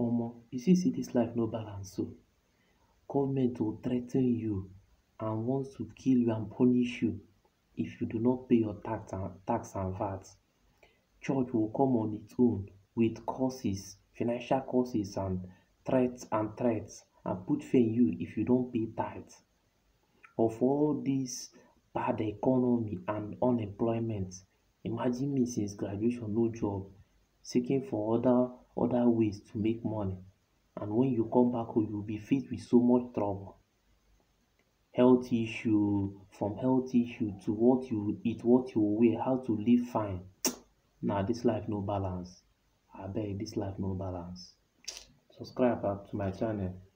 Omo, you see sey dis life no balance so. Government will threa ten you and want to kill you and punish you if you do not pay your tax and VAT. Church will come on its own with curses, financial curses and threats and put fear in you if you don't pay tithe. Of all dis bad economy and unemployment, imagine me since graduation no job, seeking for other ways to make money, and when you come back home you will be faced with so much trouble. Health issue, from health issue to what you eat, what you wear, how to live fine. Nah, dis life no balance. Abeg, dis life no balance. Subscribe to my channel.